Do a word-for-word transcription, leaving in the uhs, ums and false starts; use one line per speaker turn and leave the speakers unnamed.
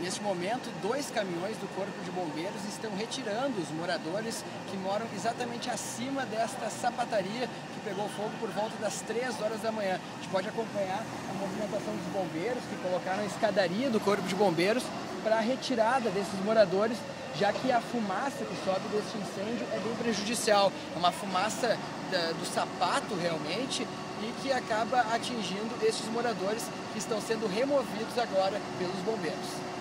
Neste momento, dois caminhões do Corpo de Bombeiros estão retirando os moradores que moram exatamente acima desta sapataria que pegou fogo por volta das três horas da manhã. A gente pode acompanhar a movimentação dos bombeiros que colocaram a escadaria do Corpo de Bombeiros para a retirada desses moradores, já que a fumaça que sobe deste incêndio é bem prejudicial. É uma fumaça da, do sapato realmente e que acaba atingindo estes moradores que estão sendo removidos agora pelos bombeiros.